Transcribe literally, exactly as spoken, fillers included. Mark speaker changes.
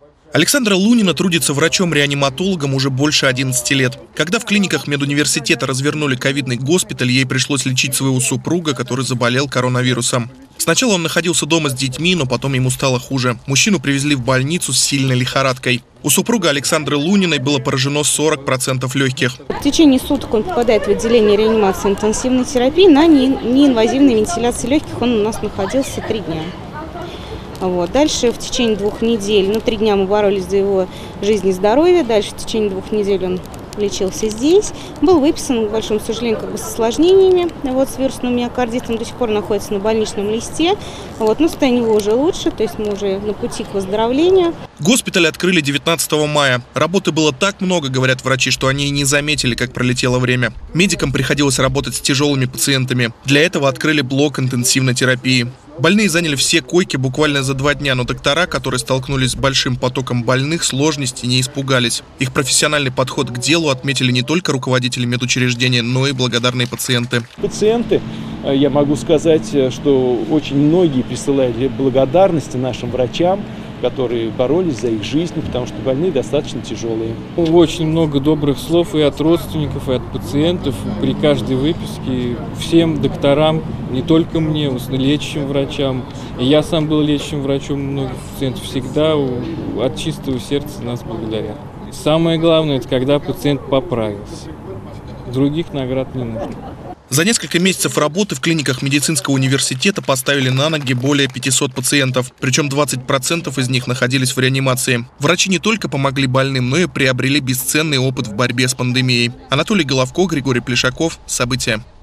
Speaker 1: Александра Лунина трудится врачом-реаниматологом уже больше одиннадцати лет. Когда в клиниках медуниверситета развернули ковидный госпиталь, ей пришлось лечить своего супруга, который заболел коронавирусом. Сначала он находился дома с детьми, но потом ему стало хуже. Мужчину привезли в больницу с сильной лихорадкой. У супруга Александры Луниной было поражено сорок процентов легких.
Speaker 2: В течение суток он попадает в отделение реанимации интенсивной терапии на неинвазивной вентиляции легких. Он у нас находился три дня. Вот. Дальше в течение двух недель, ну три дня мы боролись за его жизнь и здоровье. Дальше в течение двух недель он лечился здесь. Был выписан, к большому сожалению, как бы с осложнениями, вот, с вирусным миокардитом. До сих пор находится на больничном листе. Вот. Но состояние его уже лучше, то есть мы уже на пути к выздоровлению.
Speaker 1: Госпиталь открыли девятнадцатого мая. Работы было так много, говорят врачи, что они и не заметили, как пролетело время. Медикам приходилось работать с тяжелыми пациентами. Для этого открыли блок интенсивной терапии. Больные заняли все койки буквально за два дня, но доктора, которые столкнулись с большим потоком больных, сложностей не испугались. Их профессиональный подход к делу отметили не только руководители медучреждения, но и благодарные пациенты.
Speaker 3: Пациенты, я могу сказать, что очень многие присылают благодарности нашим врачам, которые боролись за их жизнь, потому что больные достаточно тяжелые.
Speaker 4: Очень много добрых слов и от родственников, и от пациентов при каждой выписке. Всем докторам, не только мне, лечащим врачам. И я сам был лечащим врачом многих пациентов. Всегда от чистого сердца нас благодарят. Самое главное, это когда пациент поправился. Других наград не нужно.
Speaker 1: За несколько месяцев работы в клиниках медицинского университета поставили на ноги более пятисот пациентов, причем двадцать процентов из них находились в реанимации. Врачи не только помогли больным, но и приобрели бесценный опыт в борьбе с пандемией. Анатолий Головко, Григорий Плешаков. События.